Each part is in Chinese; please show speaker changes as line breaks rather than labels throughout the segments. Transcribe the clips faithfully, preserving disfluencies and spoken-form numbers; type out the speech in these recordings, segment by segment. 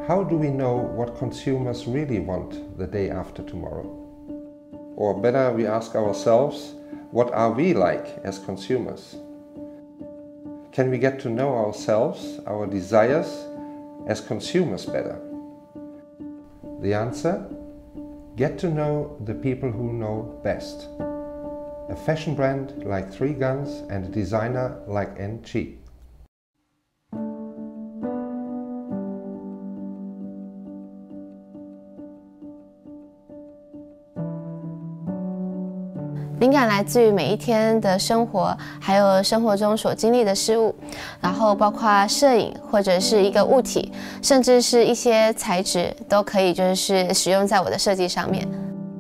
how do we know what consumers really want the day after tomorrow? Or better, we ask ourselves, what are we like as consumers? Can we get to know ourselves, our desires, as consumers better? The answer? Get to know the people who know best. A fashion brand like Three Guns and a designer like N G.
灵感来自于每一天的生活，还有生活中所经历的事物，然后包括摄影或者是一个物体，甚至是一些材质，都可以就是使用在我的设计上面。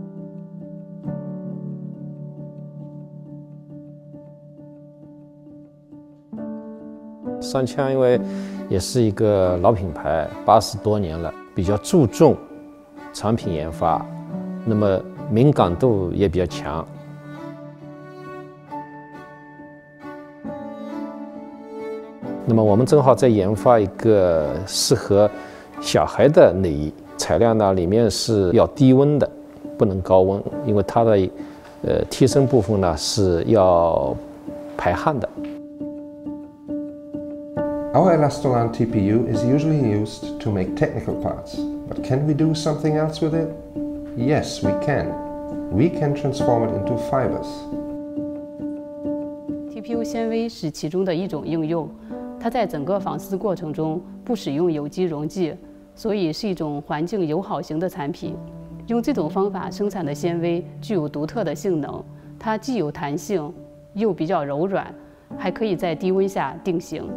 三枪因为也是一个老品牌，八十多年了，比较注重产品研发，那么敏感度也比较强。 那么我们正好在研发一个适合小孩的内衣，材料呢里面是要低温的，不能高温，因为它的呃贴身部分呢是要排汗的。
Our Elastolan T P U is usually used to make technical parts, but can we do something else with it? Yes, we can. We can transform it into fibers.
T P U 纤维是其中的一种应用。 它在整个纺丝过程中不使用有机溶剂，所以是一种环境友好型的产品。用这种方法生产的纤维具有独特的性能，它既有弹性，又比较柔软，还可以在低温下定型。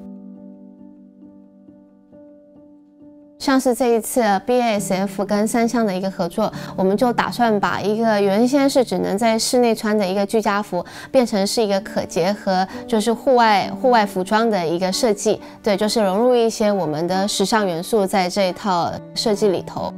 像是这一次 B A S F 跟三枪的一个合作，我们就打算把一个原先是只能在室内穿的一个居家服，变成是一个可结合就是户外户外服装的一个设计。对，就是融入一些我们的时尚元素在这一套设计里头。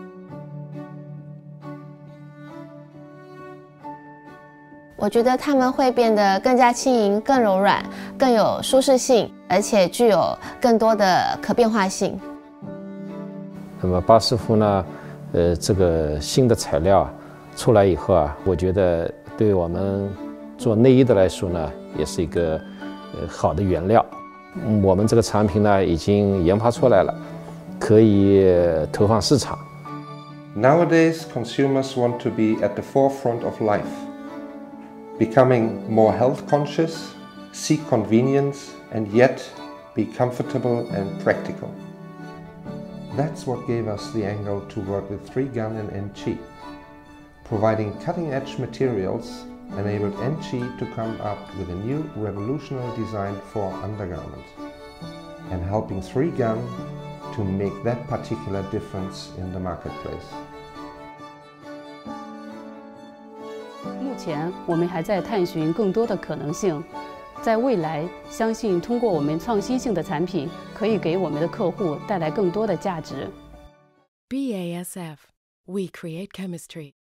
我觉得它们会变得更加轻盈、更柔软、更有舒适性，而且具有更多的可变化性。
那么巴斯夫呢，呃，这个新的材料啊出来以后啊，我觉得对我们做内衣的来说呢，也是一个呃好的原料。嗯，我们这个产品呢已经研发出来了，可以投放市场。
Nowadays, consumers want to be at the forefront of life, becoming more health conscious, seek convenience, and yet be comfortable and practical. That's what gave us the angle to work with Three Gun and N G. Providing cutting-edge materials enabled N G to come up with a new revolutionary design for undergarment, and helping Three Gun to make that particular difference in the marketplace.
目前我们还在探寻更多的可能性。 在未来，相信通过我们创新性的产品，可以给我们的客户带来更多的价值。
B A S F, we create chemistry.